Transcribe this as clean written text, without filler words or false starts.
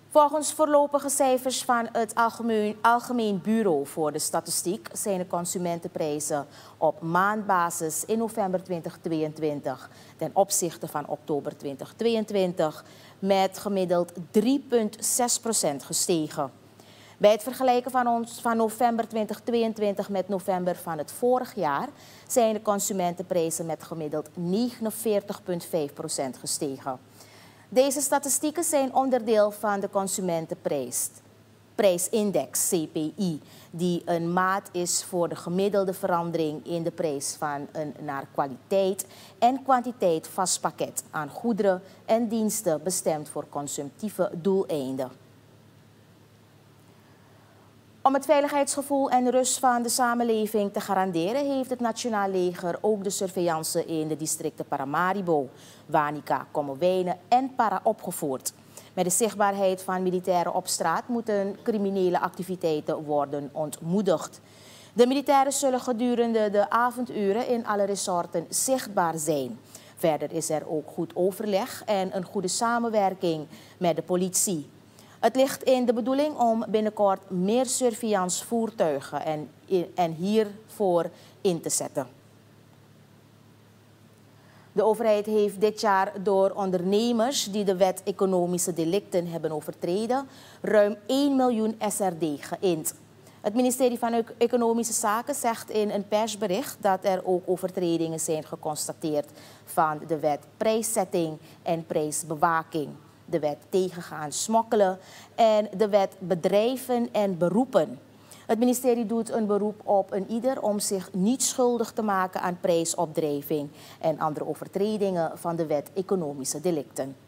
Volgens voorlopige cijfers van het Algemeen Bureau voor de Statistiek zijn de consumentenprijzen op maandbasis in november 2022 ten opzichte van oktober 2022 met gemiddeld 3,6% gestegen. Bij het vergelijken van november 2022 met november van het vorig jaar zijn de consumentenprijzen met gemiddeld 49,5% gestegen. Deze statistieken zijn onderdeel van de Consumentenprijsindex, CPI, die een maat is voor de gemiddelde verandering in de prijs van een naar kwaliteit en kwantiteit vast pakket aan goederen en diensten bestemd voor consumptieve doeleinden. Om het veiligheidsgevoel en rust van de samenleving te garanderen heeft het Nationaal Leger ook de surveillance in de districten Paramaribo, Wanica, Kommerwijnen en Para opgevoerd. Met de zichtbaarheid van militairen op straat moeten criminele activiteiten worden ontmoedigd. De militairen zullen gedurende de avonduren in alle resorten zichtbaar zijn. Verder is er ook goed overleg en een goede samenwerking met de politie. Het ligt in de bedoeling om binnenkort meer surveillancevoertuigen en hiervoor in te zetten. De overheid heeft dit jaar door ondernemers die de wet economische delicten hebben overtreden ruim 1 miljoen SRD geïnd. Het ministerie van Economische Zaken zegt in een persbericht dat er ook overtredingen zijn geconstateerd van de wet prijszetting en prijsbewaking, de wet tegengaan smokkelen en de wet bedrijven en beroepen. Het ministerie doet een beroep op een ieder om zich niet schuldig te maken aan prijsopdrijving en andere overtredingen van de wet economische delicten.